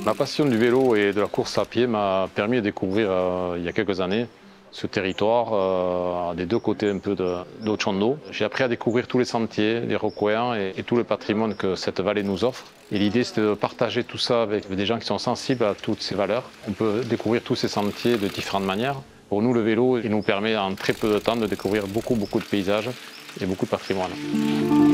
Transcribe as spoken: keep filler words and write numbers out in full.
Ma passion du vélo et de la course à pied m'a permis de découvrir euh, il y a quelques années ce territoire euh, des deux côtés un peu d'Ociondo. J'ai appris à découvrir tous les sentiers, les recoins et, et tout le patrimoine que cette vallée nous offre. Et l'idée, c'est de partager tout ça avec des gens qui sont sensibles à toutes ces valeurs. On peut découvrir tous ces sentiers de différentes manières. Pour nous, le vélo, il nous permet en très peu de temps de découvrir beaucoup, beaucoup de paysages et beaucoup de patrimoine.